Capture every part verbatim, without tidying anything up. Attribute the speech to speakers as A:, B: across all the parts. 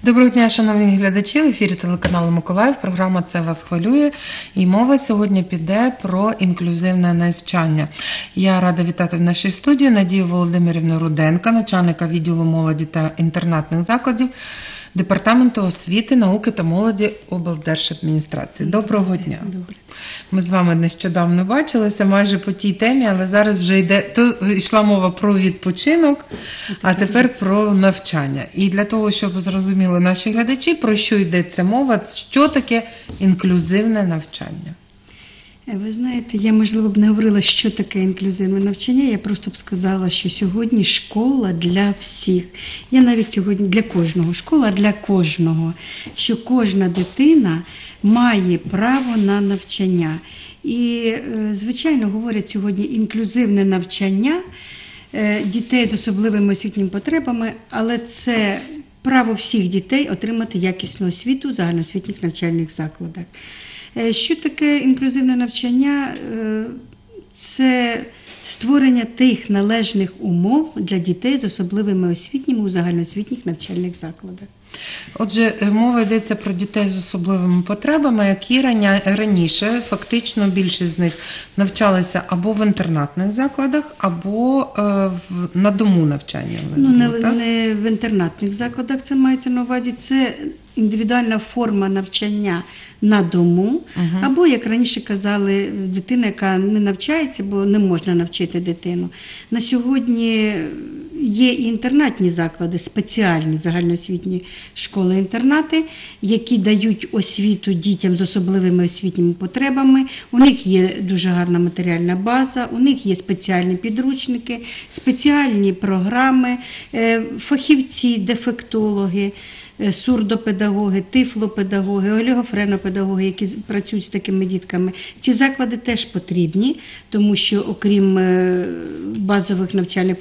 A: Доброго дня, шановні глядачі, в ефірі телеканалу Миколаїв, програма «Це вас хвилює», і мова сьогодні піде про інклюзивне навчання. Я рада вітати в нашій студії Надію Володимирівну Руденко, начальника відділу молоді та інтернатних закладів Департаменту освіти, науки та молоді облдержадміністрації. Доброго дня.
B: Добре.
A: Ми з вами нещодавно бачилися майже по тій темі, але зараз вже йде, то йшла мова про відпочинок, а тепер про навчання. І для того, щоб зрозуміли наші глядачі, про що йдеться мова, що таке інклюзивне навчання.
B: Ви знаєте, я, можливо, б не говорила, що таке інклюзивне навчання, я просто б сказала, що сьогодні школа для всіх. Я навіть сьогодні для кожного, школа для кожного, що кожна дитина має право на навчання. І, звичайно, говорять сьогодні інклюзивне навчання дітей з особливими освітніми потребами, але це право всіх дітей отримати якісну освіту в загальноосвітніх навчальних закладах. Що таке інклюзивне навчання? Це створення тих належних умов для дітей з особливими освітніми у загальноосвітніх навчальних закладах.
A: Отже, мова йдеться про дітей з особливими потребами, які раніше, фактично, більшість з них навчалися або в інтернатних закладах, або на дому навчання.
B: Ну, не, не в інтернатних закладах це мається на увазі. Це індивідуальна форма навчання на дому, угу. або, як раніше казали, дитина, яка не навчається, бо не можна навчити дитину. На сьогодні є і інтернатні заклади, спеціальні загальноосвітні школи-інтернати, які дають освіту дітям з особливими освітніми потребами. У них є дуже гарна матеріальна база, у них є спеціальні підручники, спеціальні програми, фахівці, дефектологи, сурдопедагоги, тифлопедагоги, олігофренопедагоги, які працюють з такими дітками. Ці заклади теж потрібні, тому що окрім базових навчальних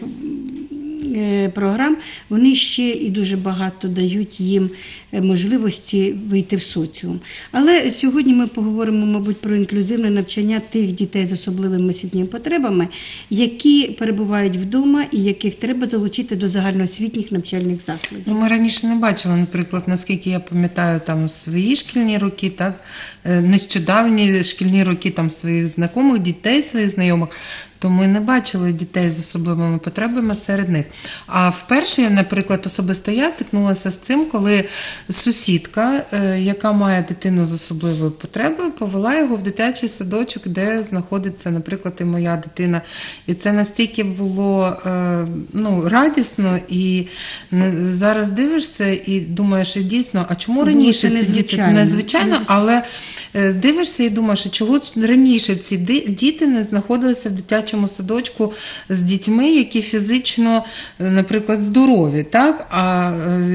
B: програм, вони ще і дуже багато дають їм можливості вийти в соціум. Але сьогодні ми поговоримо, мабуть, про інклюзивне навчання тих дітей з особливими освітніми потребами, які перебувають вдома і яких треба залучити до загальноосвітніх навчальних закладів.
A: Ми раніше не бачили, наприклад, наскільки я пам'ятаю, там свої шкільні роки, так, нещодавні шкільні роки там своїх знайомих, дітей своїх знайомих, то ми не бачили дітей з особливими потребами серед них. А вперше, наприклад, особисто я стикнулася з цим, коли сусідка, яка має дитину з особливою потребою, повела його в дитячий садочок, де знаходиться, наприклад, і моя дитина. І це настільки було ну, радісно, і зараз дивишся і думаєш, і дійсно, а чому раніше ці діти незвичайно, але дивишся і думаєш, чого раніше ці діти не знаходилися в дитячому садочку з дітьми, які фізично, наприклад, здорові, так? А,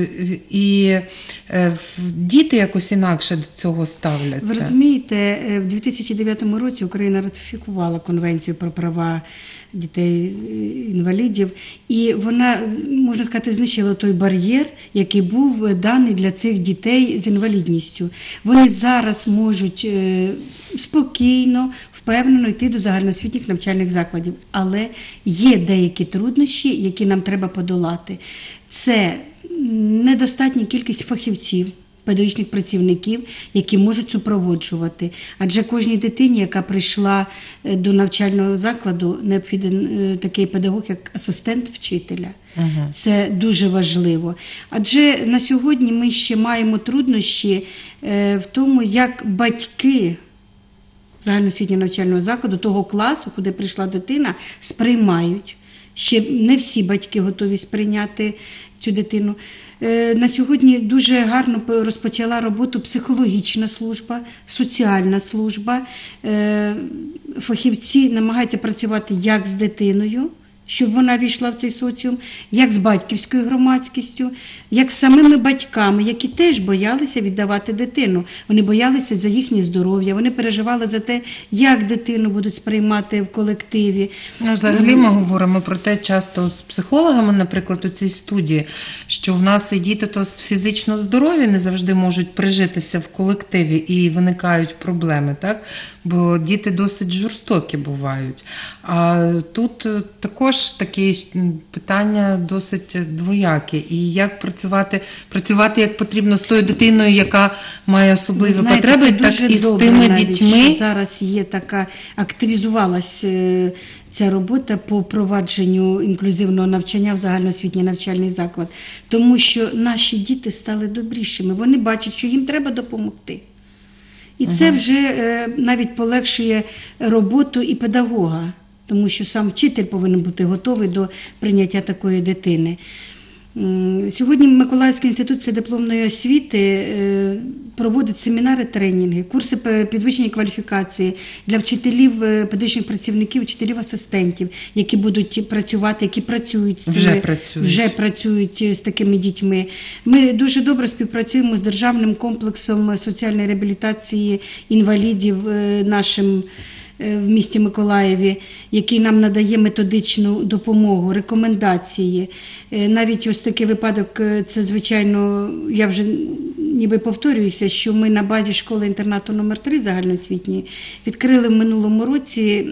A: і діти якось інакше до цього ставляться.
B: Ви розумієте, в дві тисячі дев'ятому році Україна ратифікувала Конвенцію про права дітей-інвалідів, і вона, можна сказати, знищила той бар'єр, який був даний для цих дітей з інвалідністю. Вони зараз можуть спокійно, впевнено йти до загальноосвітніх навчальних закладів. Але є деякі труднощі, які нам треба подолати. Це недостатня кількість фахівців, педагогічних працівників, які можуть супроводжувати. Адже кожній дитині, яка прийшла до навчального закладу, необхідний такий педагог, як асистент вчителя. Угу. Це дуже важливо. Адже на сьогодні ми ще маємо труднощі в тому, як батьки загальноосвітнього навчального закладу, того класу, куди прийшла дитина, сприймають. Ще не всі батьки готові сприйняти цю дитину. На сьогодні дуже гарно розпочала роботу психологічна служба, соціальна служба. Фахівці намагаються працювати як з дитиною, щоб вона війшла в цей соціум, як з батьківською громадськістю, як з самими батьками, які теж боялися віддавати дитину. Вони боялися за їхнє здоров'я, вони переживали за те, як дитину будуть сприймати в колективі.
A: Ну, взагалі ми говоримо про те часто з психологами, наприклад, у цій студії, що в нас і діти то фізично здорові не завжди можуть прижитися в колективі і виникають проблеми, так? Бо діти досить жорстокі бувають. А тут також ж таки питання досить двояке. І як працювати, працювати як потрібно з тою дитиною, яка має особливі
B: знаєте,
A: потреби,
B: це
A: так
B: дуже
A: і з
B: добре
A: тими
B: навіть,
A: дітьми.
B: що зараз є така, активізувалась е, ця робота по впровадженню інклюзивного навчання в загальноосвітній навчальний заклад. Тому що наші діти стали добрішими. Вони бачать, що їм треба допомогти. І це вже е, навіть полегшує роботу і педагога, тому що сам вчитель повинен бути готовий до прийняття такої дитини. М, Сьогодні Миколаївський інститут преддипломної освіти е, проводить семінари, тренінги, курси пе- підвищення кваліфікації для вчителів, е, педагогічних працівників, вчителів-асистентів, які будуть працювати, які працюють з
A: Вже
B: цими-
A: працюють.
B: вже працюють з такими дітьми. Ми дуже добре співпрацюємо з державним комплексом соціальної реабілітації інвалідів е, нашим е, в місті Миколаєві, який нам надає методичну допомогу, рекомендації. Е, Навіть ось такий випадок, е, це, звичайно, я вже ніби повторююся, що ми на базі школи-інтернату номер три загальноосвітньої відкрили в минулому році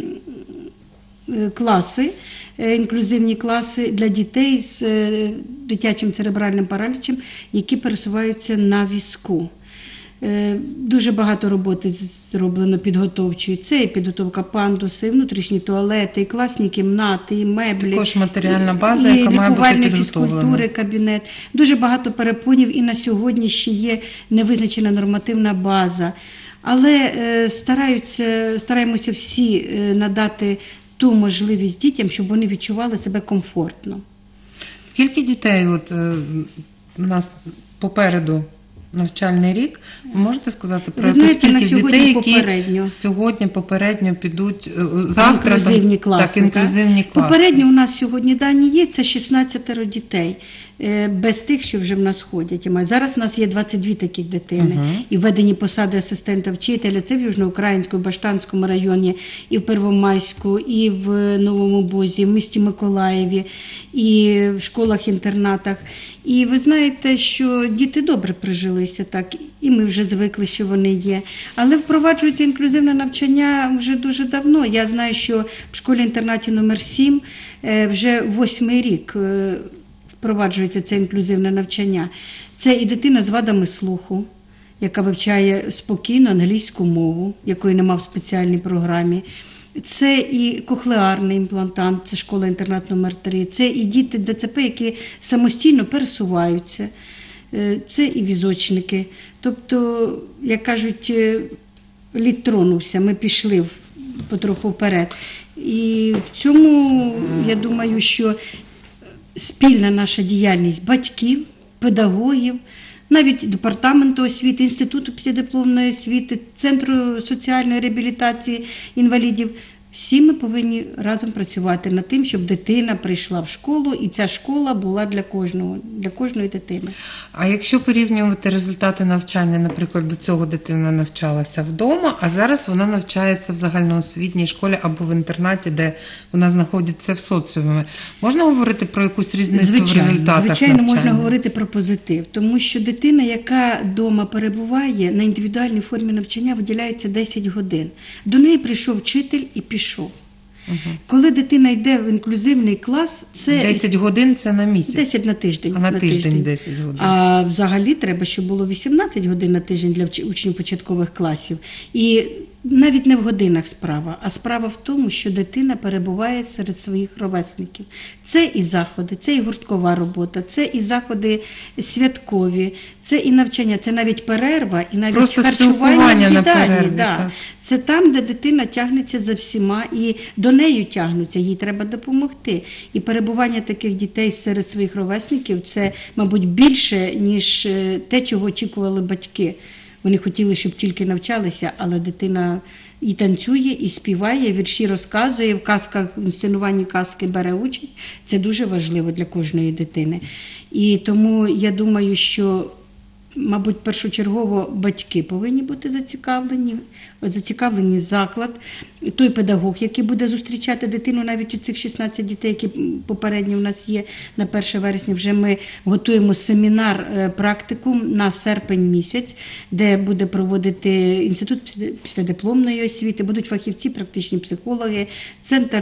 B: е, класи, е, інклюзивні класи для дітей з е, дитячим церебральним паралічем, які пересуваються на візку. Е, Дуже багато роботи зроблено підготовчої. Це і підготовка пандуси, і внутрішні туалети, і класні кімнати, і меблі.
A: Також матеріальна база,
B: і
A: яка має бути
B: лікувальної
A: підготовлена.
B: фізкультури кабінет. Дуже багато перепонів, і на сьогодні ще є невизначена нормативна база. Але е, стараються, стараємося всі е, надати ту можливість дітям, щоб вони відчували себе комфортно.
A: Скільки дітей от, е, у нас попереду навчальний рік? Ви можете сказати про
B: Ви
A: яку
B: знаєте, на
A: кількість
B: сьогодні
A: дітей,
B: попередньо.
A: які сьогодні попередньо підуть е, завтра?
B: Інклюзивні
A: там-
B: класи.
A: Так, інклюзивні
B: так?
A: класи.
B: Попередньо у нас сьогодні дані є, це шістнадцять дітей, е, без тих, що вже в нас ходять. І має- Зараз у нас є двадцять дві таких дитини. І введені посади асистента вчителя, це в Южноукраїнському, Баштанському районі, і в Первомайську, і в Новому Бузі, в місті Миколаєві, і в школах-інтернатах. І ви знаєте, що діти добре прижилися, так, і ми вже звикли, що вони є. Але впроваджується інклюзивне навчання вже дуже давно. Я знаю, що в школі-інтернаті номер сім е, вже восьмий рік е, впроваджується це інклюзивне навчання. Це і дитина з вадами слуху, яка вивчає спокійно англійську мову, якої нема в спеціальній програмі. Це і кохлеарний імплантант, це школа-інтернат номер три, це і діти ДЦП, які самостійно пересуваються, е, це і візочники. Тобто, як кажуть, е, лід тронувся, ми пішли в- потроху вперед. І в цьому, я думаю, що спільна наша діяльність батьків, педагогів, навіть департаменту освіти, інституту післядипломної освіти, центру соціальної реабілітації інвалідів. Всі ми повинні разом працювати над тим, щоб дитина прийшла в школу, і ця школа була для кожного, для кожної дитини.
A: А якщо порівнювати результати навчання, наприклад, до цього дитина навчалася вдома, а зараз вона навчається в загальноосвітній школі або в інтернаті, де вона знаходиться в соціумі, можна говорити про якусь різницю в результатах
B: звичайно,
A: навчання?
B: можна говорити про позитив, тому що дитина, яка вдома перебуває, на індивідуальній формі навчання виділяється десять годин. До неї прийшов вчитель і пішов. Угу. Коли дитина йде в інклюзивний клас, це
A: десять годин – це на місяць?
B: десять на тиждень.
A: А на, на тиждень, тиждень десять годин.
B: А взагалі треба, щоб було вісімнадцять годин на тиждень для учнів початкових класів. І навіть не в годинах справа, а справа в тому, що дитина перебуває серед своїх ровесників. Це і заходи, це і гурткова робота, це і заходи святкові, це і навчання, це навіть перерва, і навіть
A: Просто
B: харчування в
A: на
B: їдальні.
A: перерві,
B: Да.
A: так.
B: Це там, де дитина тягнеться за всіма, і до неї тягнуться, їй треба допомогти. І перебування таких дітей серед своїх ровесників – це, мабуть, більше, ніж те, чого очікували батьки. Вони хотіли, щоб тільки навчалися, але дитина і танцює, і співає, вірші розказує, в казках, в інсценуванні казки бере участь. Це дуже важливо для кожної дитини. І тому я думаю, що мабуть, першочергово батьки повинні бути зацікавлені, зацікавлені заклад, той педагог, який буде зустрічати дитину, навіть у цих шістнадцять дітей, які попередньо у нас є на перше вересня, вже ми готуємо семінар, практикум на серпень місяць, де буде проводити інститут післядипломної освіти, будуть фахівці, практичні психологи, центр,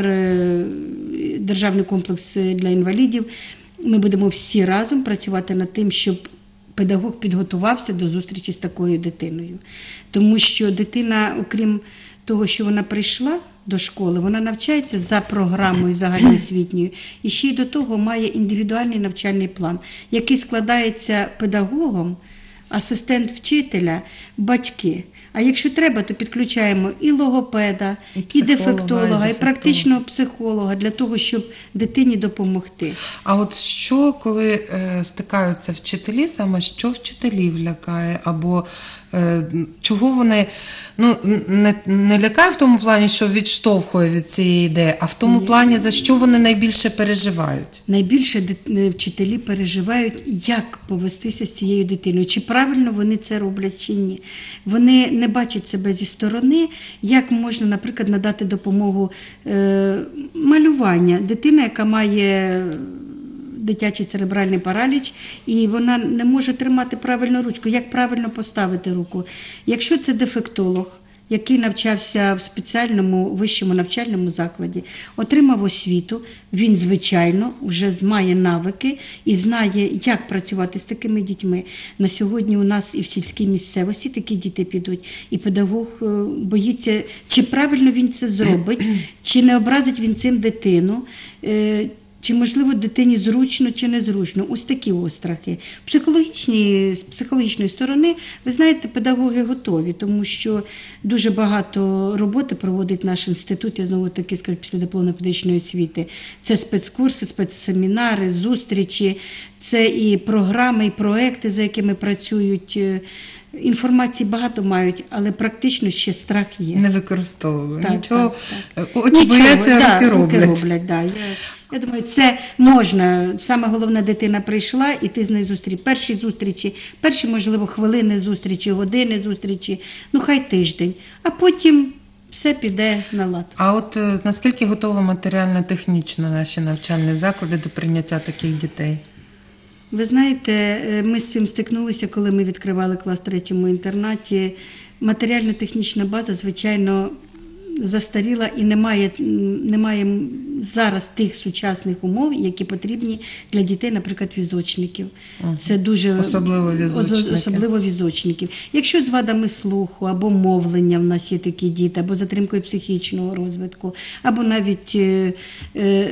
B: державний комплекс для інвалідів. Ми будемо всі разом працювати над тим, щоб педагог підготувався до зустрічі з такою дитиною. Тому що дитина, окрім того, що вона прийшла до школи, вона навчається за програмою загальноосвітньою і ще й до того має індивідуальний навчальний план, який складається педагогом, асистент вчителя, батьки. А якщо треба, то підключаємо і логопеда, і, і дефектолога, і, і практичного психолога для того, щоб дитині допомогти.
A: А от що, коли е, стикаються вчителі, саме що вчителів лякає? Або е, чого вони, ну, не, не лякає в тому плані, що відштовхує від цієї ідеї, а в тому Ні. плані, за що вони найбільше переживають?
B: Найбільше вчителі переживають, як повестися з цією дитиною. Чи правильно вони це роблять, чи ні. Вони не бачать себе зі сторони, як можна, наприклад, надати допомогу е, малювання. Дитина, яка має дитячий церебральний параліч, і вона не може тримати правильно ручку. Як правильно поставити руку? Якщо це дефектолог, який навчався в спеціальному вищому навчальному закладі, отримав освіту, він, звичайно, вже має навики і знає, як працювати з такими дітьми. На сьогодні у нас і в сільській місцевості такі діти підуть, і педагог боїться, чи правильно він це зробить, чи не образить він цим дитину, чи, можливо, дитині зручно чи незручно. Ось такі острахи. Психологічні, з психологічної сторони, ви знаєте, педагоги готові, тому що дуже багато роботи проводить наш інститут, я знову таки скажу, післядипломної педагогічної освіти. Це спецкурси, спецсемінари, зустрічі, це і програми, і проекти, за якими працюють. Інформації багато мають, але практично ще страх є.
A: Не використовували.
B: Так,
A: Нічого.
B: Так, так.
A: Очі бояться,
B: да,
A: руки роблять.
B: Руки роблять да. я, я думаю, це можна. Саме головне, дитина прийшла, і ти з нею зустріч. Перші зустрічі, перші, можливо, хвилини зустрічі, години зустрічі, ну хай тиждень. А потім все піде на лад.
A: А от наскільки готові матеріально-технічно наші навчальні заклади до прийняття таких дітей?
B: Ви знаєте, ми з цим стикнулися, коли ми відкривали клас в третьому інтернаті. Матеріально-технічна база, звичайно, застаріла і немає, немає зараз тих сучасних умов, які потрібні для дітей, наприклад, візочників. Це дуже
A: особливо візочників.
B: Особливо візочників. Якщо з вадами слуху або мовлення в нас є такі діти, або затримкою психічного розвитку, або навіть е, е,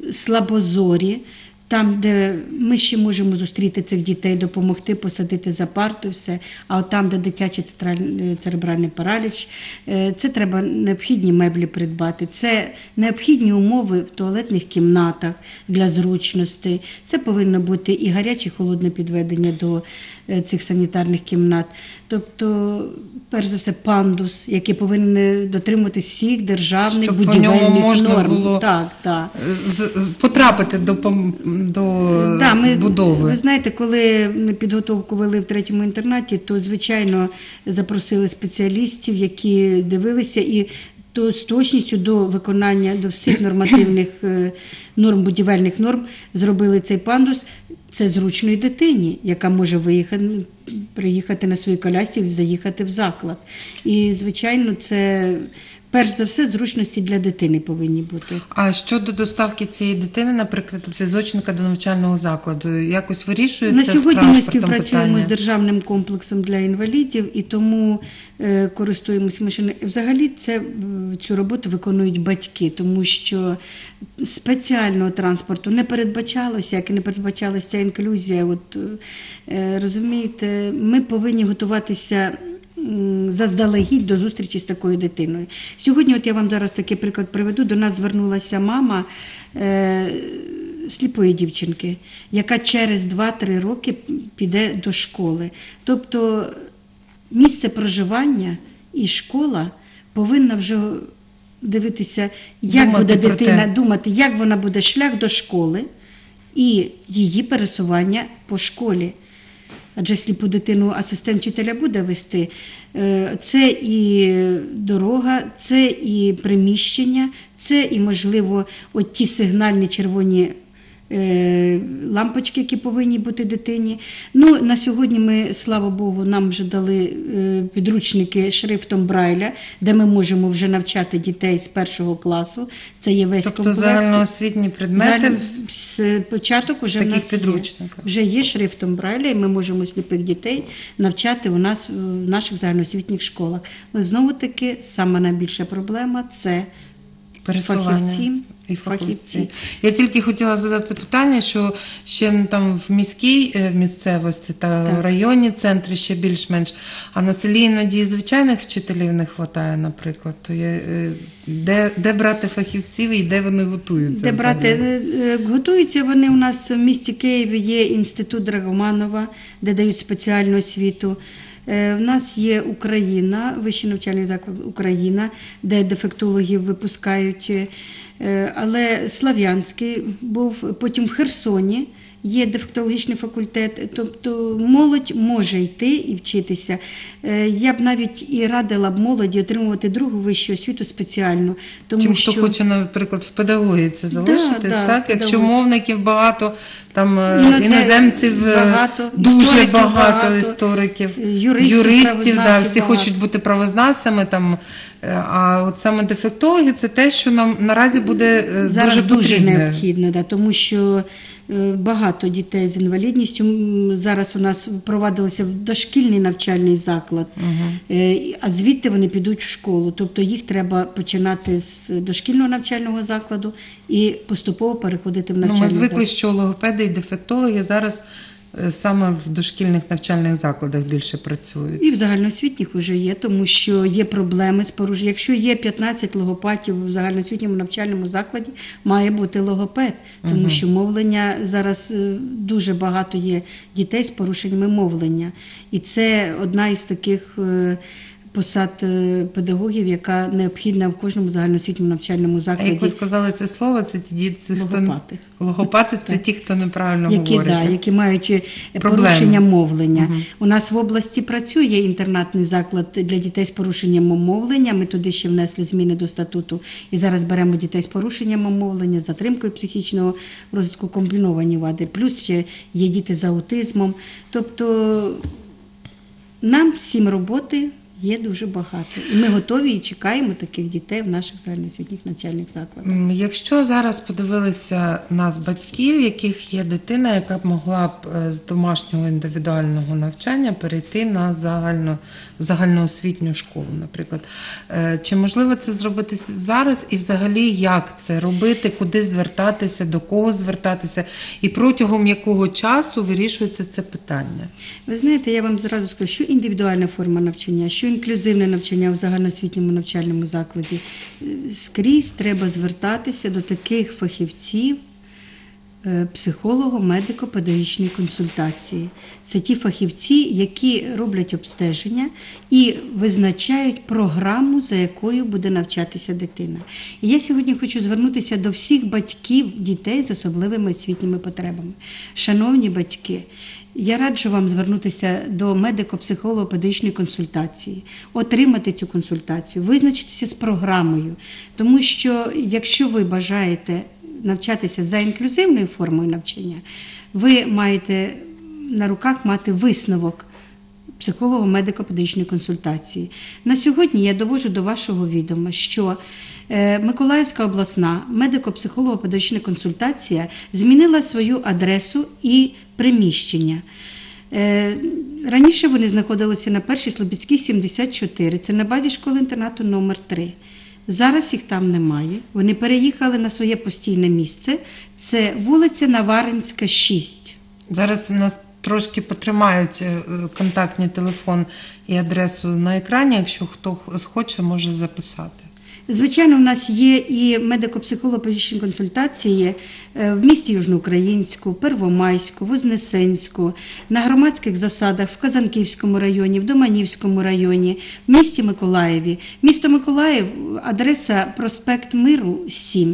B: слабозорі, там, де ми ще можемо зустріти цих дітей, допомогти, посадити за парту, все. А от там, де дитячий церебральний параліч, це треба необхідні меблі придбати, це необхідні умови в туалетних кімнатах для зручності. Це повинно бути і гаряче, і холодне підведення до цих санітарних кімнат. Тобто, перш за все, пандус, який повинен дотримувати всіх державних
A: щоб
B: будівельних
A: по ньому можна
B: норм.
A: було
B: так, так.
A: потрапити до, до
B: да, ми,
A: будови.
B: Ви знаєте, коли ми підготовку вели в третьому інтернаті, то, звичайно, запросили спеціалістів, які дивилися і то з точністю до виконання, до всіх нормативних норм, будівельних норм, зробили цей пандус. Це зручної дитині, яка може виїхати, приїхати на своїй колясці і заїхати в заклад. І, звичайно, це перш за все зручності для дитини повинні бути.
A: А щодо доставки цієї дитини, наприклад, візочника до навчального закладу, якось вирішується з транспортом питання?
B: На сьогодні ми співпрацюємо питання? з державним комплексом для інвалідів і тому е, користуємося машиною. Взагалі це, цю роботу виконують батьки, тому що спеціального транспорту не передбачалося, як і не передбачалася інклюзія. От, е, розумієте, ми повинні готуватися заздалегідь до зустрічі з такою дитиною. Сьогодні, от я вам зараз такий приклад приведу, до нас звернулася мама е, сліпої дівчинки, яка через два-три роки піде до школи. Тобто місце проживання і школа повинна вже дивитися, як думати буде дитина, те. думати, як вона буде шлях до школи і її пересування по школі. адже сліпу дитину асистент вчителя буде вести. Це і дорога, це і приміщення, це і, можливо, от ті сигнальні червоні лампочки, які повинні бути дитині. Ну, на сьогодні ми, слава Богу, нам вже дали підручники шрифтом Брайля, де ми можемо вже навчати дітей з першого класу. Це є весь
A: тобто
B: комплект.
A: загальноосвітні предмети
B: з початок уже в нас є. Вже є шрифтом Брайля, і ми можемо сліпих дітей навчати у нас в наших загальноосвітніх школах. Але знову-таки, сама найбільша проблема – це фахівці.
A: І фахівці. Я тільки хотіла задати питання, що ще там в міській місцевості та
B: так.
A: в районні центри ще більш-менш, а на селі іноді звичайних вчителів не вистачає, наприклад. То є, де, де брати фахівців і де вони готуються?
B: Де брати? Готуються вони у нас в місті Києві, є інститут Драгоманова, де дають спеціальну освіту. В нас є Україна, вищий навчальний заклад Україна, де дефектологів випускають. Але Слов'янський був, потім в Херсоні є дефектологічний факультет, тобто молодь може йти і вчитися. Я б навіть і радила б молоді отримувати другу вищу освіту спеціальну. Тому
A: Тим,
B: що
A: хто хоче, наприклад, в педагогіці залишитись,
B: да,
A: так?
B: Да,
A: якщо мовників багато, там
B: Інозем...
A: іноземців
B: багато,
A: дуже
B: істориків
A: багато,
B: багато,
A: істориків,
B: юристів,
A: юристів да, всі
B: багато.
A: хочуть бути правознавцями, там, а от саме дефектологи – це те, що нам наразі буде
B: зараз
A: дуже
B: дуже
A: потрібне.
B: необхідно, да, тому що багато дітей з інвалідністю. Зараз у нас провадилися в дошкільний навчальний заклад, угу. а звідти вони підуть в школу. Тобто їх треба починати з дошкільного навчального закладу і поступово переходити в навчальний
A: ну, ми звикли,
B: заклад.
A: що логопеди і дефектологи зараз саме в дошкільних навчальних закладах більше працюють.
B: І в загальноосвітніх вже є, тому що є проблеми з порушенням. Якщо є п'ятнадцять логопатів в загальноосвітньому навчальному закладі, має бути логопед, тому угу. що мовлення зараз дуже багато є дітей з порушеннями мовлення. І це одна із таких посад педагогів, яка необхідна в кожному загальноосвітньому навчальному закладі.
A: А як ви сказали це слово, це ті діти,
B: логопати.
A: Хто... Логопати – це ті, хто неправильно
B: які,
A: говорить.
B: Да, які мають
A: проблеми.
B: Порушення мовлення.
A: Угу.
B: У нас в області працює інтернатний заклад для дітей з порушенням мовлення. Ми туди ще внесли зміни до статуту. І зараз беремо дітей з порушенням мовлення, затримкою психічного розвитку, комбіновані вади. Плюс ще є діти з аутизмом. Тобто нам всім роботи є дуже багато. І ми готові і чекаємо таких дітей в наших загальноосвітніх навчальних закладах.
A: Якщо зараз подивилися нас, батьків, яких є дитина, яка б могла б з домашнього індивідуального навчання перейти на загально, загальноосвітню школу, наприклад. Чи можливо це зробити зараз і взагалі як це робити, куди звертатися, до кого звертатися і протягом якого часу вирішується це питання?
B: Ви знаєте, я вам зразу скажу, що індивідуальна форма навчання, що інклюзивне навчання у загальноосвітньому навчальному закладі. Скрізь треба звертатися до таких фахівців, психолого-медико-педагогічної консультації. Це ті фахівці, які роблять обстеження і визначають програму, за якою буде навчатися дитина. І я сьогодні хочу звернутися до всіх батьків дітей з особливими освітніми потребами. Шановні батьки, я раджу вам звернутися до медико-психолого-педагогічної консультації, отримати цю консультацію, визначитися з програмою. Тому що, якщо ви бажаєте навчатися за інклюзивною формою навчання, ви маєте на руках мати висновок психолого-медико-педагогічної консультації. На сьогодні я доводжу до вашого відома, що Миколаївська обласна медико-психолого-педагогічна консультація змінила свою адресу і приміщення. Раніше вони знаходилися на Першій Слобідській, сімдесят чотири, це на базі школи-інтернату номер три. Зараз їх там немає. Вони переїхали на своє постійне місце. Це вулиця Наваринська, шість.
A: Зараз у нас трошки потримають контактний телефон і адресу на екрані, якщо хто хоче, може записати.
B: Звичайно, в нас є і медико-психолого-педагогічні консультації в місті Южноукраїнську, Первомайську, Вознесенську, на громадських засадах в Казанківському районі, в Доманівському районі, в місті Миколаєві. Місто Миколаїв, адреса проспект Миру, сім.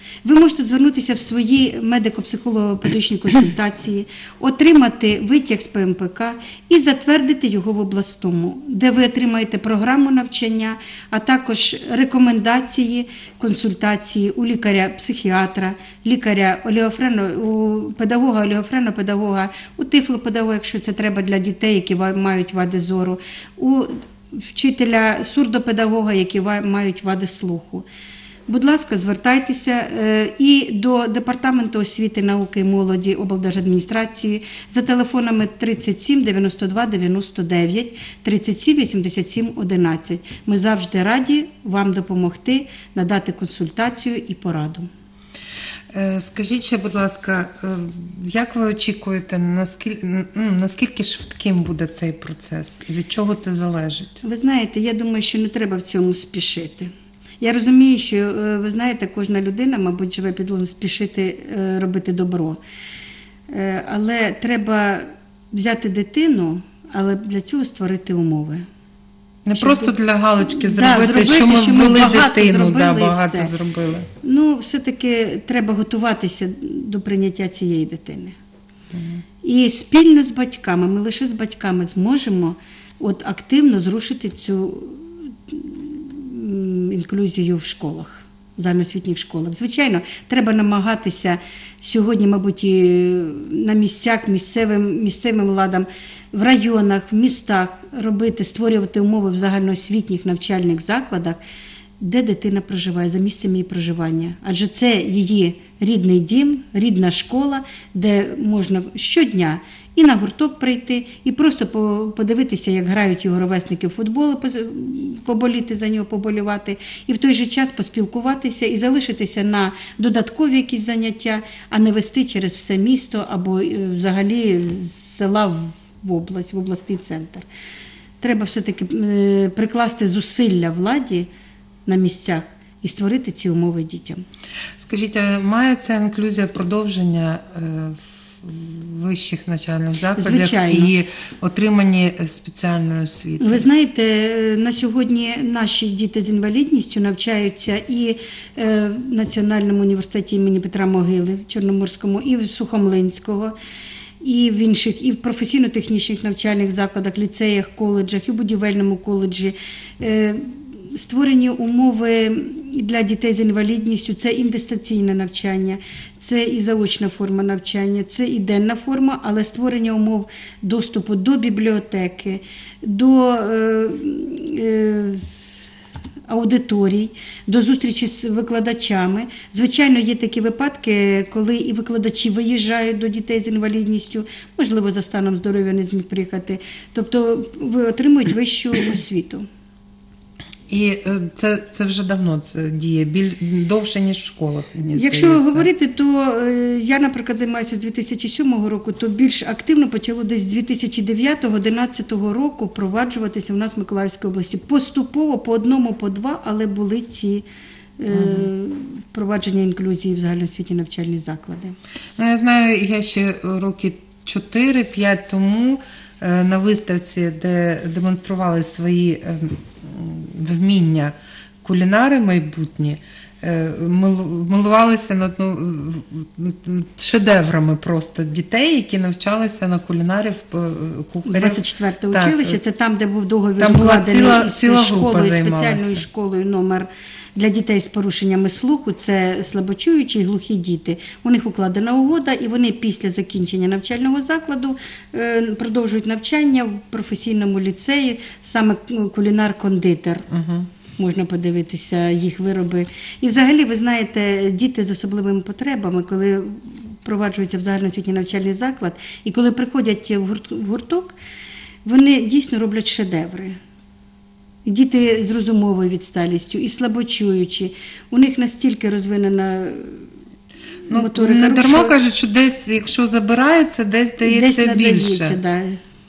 B: Ви можете звернутися в свої медико-психолого-педагогічні консультації, отримати витяг з Пе Ем Пе Ка і затвердити його в обласному, де ви отримаєте програму навчання, а також рекомендації, консультації у лікаря-психіатра, лікаря олігофрено, у педагога, олігофрено-педагога, у тифлопедагога, якщо це треба для дітей, які мають вади зору, у вчителя сурдопедагога, які мають вади слуху. Будь ласка, звертайтеся і до Департаменту освіти, науки і молоді облдержадміністрації за телефонами тридцять сім дев'яносто два дев'яносто дев'ять, тридцять сім вісімдесят сім одинадцять. Ми завжди раді вам допомогти, надати консультацію і пораду.
A: Скажіть ще, будь ласка, як ви очікуєте, наскільки, наскільки швидким буде цей процес? Від чого це залежить?
B: Ви знаєте, я думаю, що не треба в цьому спішити. Я розумію, що, ви знаєте, кожна людина, мабуть, живе під лозунгом спішити робити добро. Але треба взяти дитину, але для цього створити умови.
A: Не
B: Щоб...
A: просто для галочки зробити,
B: да, зробити
A: що ми
B: що
A: ввели
B: багато
A: дитину,
B: зробили,
A: да,
B: і
A: багато
B: все.
A: зробили.
B: Ну, все-таки треба готуватися до прийняття цієї дитини. Угу. І спільно з батьками, ми лише з батьками зможемо от активно зрушити цю інклюзію в школах, в загальноосвітніх школах. Звичайно, треба намагатися сьогодні, мабуть, і на місцях, місцевим, місцевим владам, в районах, в містах робити, створювати умови в загальноосвітніх навчальних закладах, де дитина проживає, за місцем її проживання. Адже це її рідний дім, рідна школа, де можна щодня і на гурток прийти, і просто подивитися, як грають його ровесники в футбол, поболіти за нього, поболівати, і в той же час поспілкуватися і залишитися на додаткові якісь заняття, а не вести через все місто або взагалі з села в область, в обласний центр. Треба все-таки прикласти зусилля владі на місцях і створити ці умови дітям.
A: Скажіть, а має ця інклюзія продовження в вищих навчальних закладах? Звичайно. І отримані спеціальної освіти?
B: Ви знаєте, на сьогодні наші діти з інвалідністю навчаються і в Національному університеті імені Петра Могили, в Чорноморському, і в Сухомлинського, і в інших, і в професійно-технічних навчальних закладах, ліцеях, коледжах, і в будівельному коледжі. Створені умови для дітей з інвалідністю – це і дистанційне навчання, це і заочна форма навчання, це і денна форма, але створення умов доступу до бібліотеки, до е, е, аудиторій, до зустрічі з викладачами. Звичайно, є такі випадки, коли і викладачі виїжджають до дітей з інвалідністю, можливо, за станом здоров'я не зміг приїхати, тобто отримують вищу освіту.
A: І це, це вже давно це діє, більш довше, ніж в школах, мені
B: Якщо
A: здається.
B: говорити, то я, наприклад, займаюся з дві тисячі сьомого року, то більш активно почало десь з дві тисячі дев'ятого - дві тисячі одинадцятого року впроваджуватися в нас в Миколаївській області. Поступово, по одному, по два, але були ці е, впровадження інклюзії в загальноосвітні навчальні заклади.
A: Ну, я знаю, я ще роки чотири-п'ять тому на виставці, де демонстрували свої вміння кулінари майбутні, милувалися над шедеврами просто дітей, які навчалися на кулінарів, кухарів.
B: двадцять четверте училище, це там, де був договір
A: там була
B: укладений
A: ціла,
B: із
A: ціла
B: школою, спеціальною
A: займалася.
B: школою номер для дітей з порушеннями слуху, це слабочуючі і глухі діти. У них укладена угода, і вони після закінчення навчального закладу продовжують навчання в професійному ліцеї, саме кулінар-кондитер. Угу. Можна подивитися їх вироби. І взагалі, ви знаєте, діти з особливими потребами, коли впроваджуються в загальноосвітній навчальний заклад, і коли приходять в гурток, вони дійсно роблять шедеври. Діти з розумовою відсталістю і слабочуючі. У них настільки розвинена
A: ну,
B: моторика.
A: Не дармо кажуть, що десь, якщо забирається, десь дається
B: десь
A: більше.
B: Надається, да.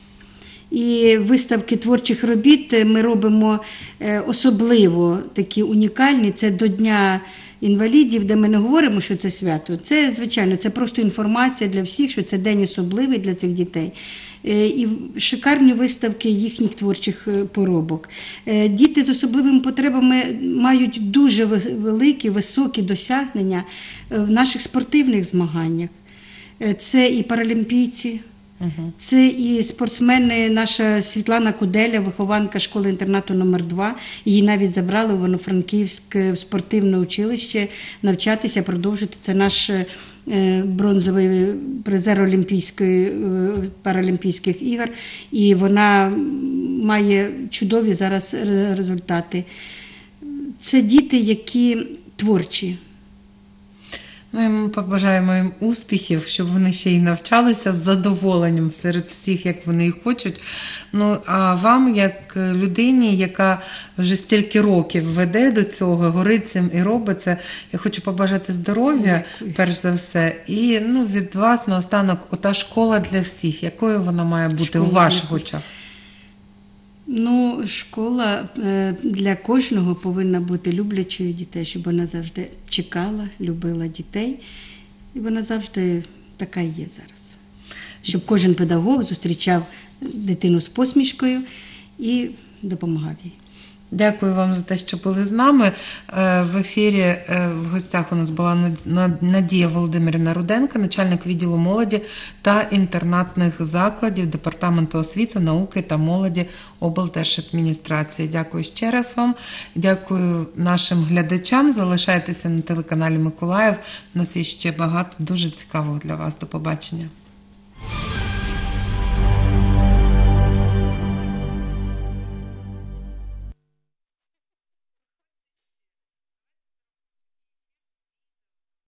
B: І виставки творчих робіт ми робимо особливо такі унікальні. Це до Дня інвалідів, де ми не говоримо, що це свято. Це, звичайно, це просто інформація для всіх, що це день особливий для цих дітей. е, і шикарні виставки їхніх творчих е, поробок. Е, Діти з особливими потребами мають дуже ви- великі, високі досягнення е, в наших спортивних змаганнях. Е, Це і паралімпійці, це і спортсмени, наша Світлана Куделя, вихованка школи-інтернату номер два. Її навіть забрали в Івано-Франківське спортивне училище навчатися, продовжити. Це наш е, бронзовий призер Олімпійської, е, паралімпійських ігор. І вона має чудові зараз ре- результати. Це діти, які творчі.
A: Ну, і ми побажаємо їм успіхів, щоб вони ще й навчалися з задоволенням серед всіх, як вони і хочуть. Ну, а вам, як людині, яка вже стільки років веде до цього, горить цим і робить це, я хочу побажати здоров'я,
B: Дякую.
A: перш за все. І ну, від вас наостанок, ота школа для всіх, якою вона має бути
B: Школа
A: у
B: для
A: ваших
B: всіх.
A: очах?
B: Ну, школа е, для кожного повинна бути люблячою дітей, щоб вона завжди чекала, любила дітей. І вона завжди така і є зараз. Щоб кожен педагог зустрічав дитину з посмішкою і допомагав їй.
A: Дякую вам за те, що були з нами. Е, В ефірі е, в гостях у нас була Над- Над- Надія Володимирівна Руденко, начальник відділу молоді та інтернатних закладів Департаменту освіти, науки та молоді облдержадміністрації. Дякую ще раз вам. Дякую нашим глядачам. Залишайтеся на телеканалі Миколаїв. У нас є ще багато дуже цікавого для вас. До побачення.